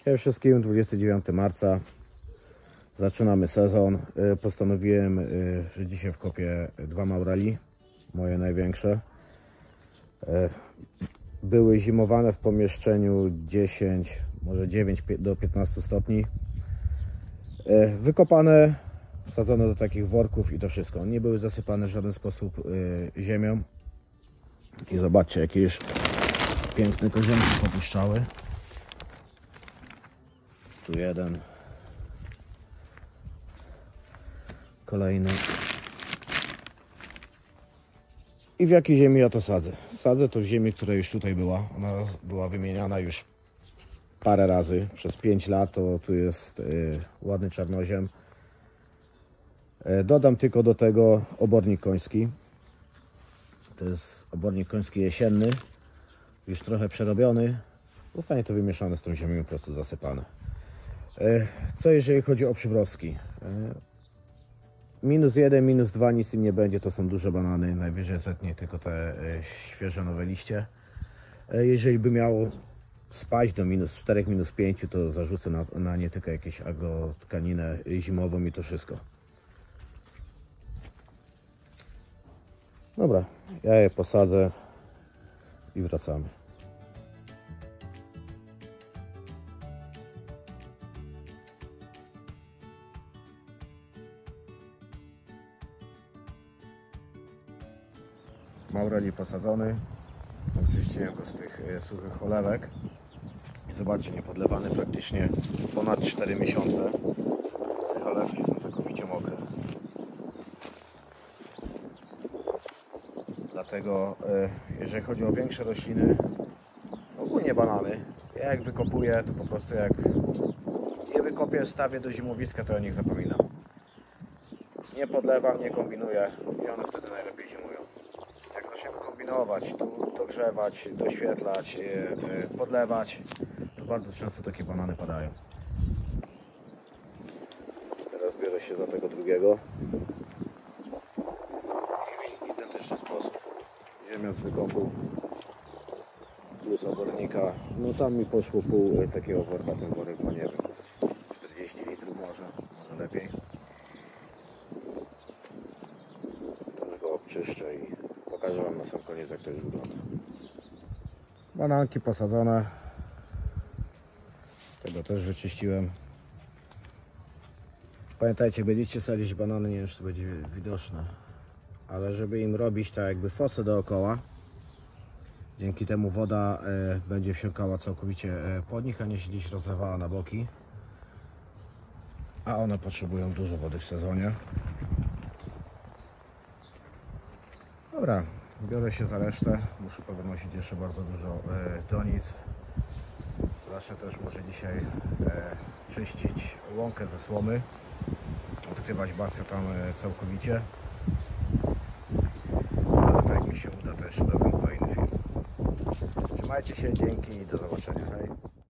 Cześć wszystkim, 29 marca. Zaczynamy sezon. Postanowiłem, że dzisiaj wkopię dwa maurali, moje największe. Były zimowane w pomieszczeniu 10, może 9 do 15 stopni. Wykopane, wsadzone do takich worków i to wszystko. Nie były zasypane w żaden sposób ziemią. I zobaczcie, jakie już piękne korzonki popuszczały. Tu jeden, kolejny. I w jakiej ziemi ja to sadzę? Sadzę to w ziemi, która już tutaj była. Ona była wymieniana już parę razy. Przez 5 lat to tu jest ładny czarnoziem. Dodam tylko do tego obornik koński. To jest obornik koński jesienny. Już trochę przerobiony. Zostanie to wymieszane z tą ziemią, po prostu zasypane. Co jeżeli chodzi o przymrozki? -1, -2, nic im nie będzie, to są duże banany, najwyżej zetnie tylko te świeże nowe liście. Jeżeli by miało spaść do -4, -5, to zarzucę na nie tylko jakieś agrotkaninę zimową i to wszystko. Dobra, ja je posadzę i wracamy. Maurali posadzony. Oczyściłem go z tych suchych cholewek. I zobaczcie, niepodlewany praktycznie ponad 4 miesiące. Te cholewki są całkowicie mokre. Dlatego jeżeli chodzi o większe rośliny, ogólnie banany, ja jak wykopuję, to po prostu jak je wykopię, wstawię do zimowiska, to o nich zapominam. Nie podlewam, nie kombinuję i one wtedy najlepiej zimują. Jak zaczniemy kombinować, tu dogrzewać, doświetlać, podlewać, to bardzo często takie banany padają. Teraz biorę się za tego drugiego. W identyczny sposób. Ziemia z wykopu plus obornika. No tam mi poszło pół takiego worka. Ten worek ma, nie wiem, 40 litrów może lepiej. To już go obczyszczę i pokażę Wam na sam koniec, jak to już wygląda. Bananki posadzone. Tego też wyczyściłem. Pamiętajcie, jak będziecie sadzić banany, nie wiem, czy to będzie widoczne, ale żeby im robić tak jakby fosę dookoła, dzięki temu woda będzie wsiąkała całkowicie pod nich, a nie się gdzieś rozlewała na boki. A one potrzebują dużo wody w sezonie. Dobra, biorę się za resztę. Muszę powynosić jeszcze bardzo dużo donic. Zacznę też może dzisiaj czyścić łąkę ze słomy. Odkrywać basy tam całkowicie. Ale tak jak mi się uda, to jeszcze dowiem kolejny film. Trzymajcie się, dzięki i do zobaczenia. Hej.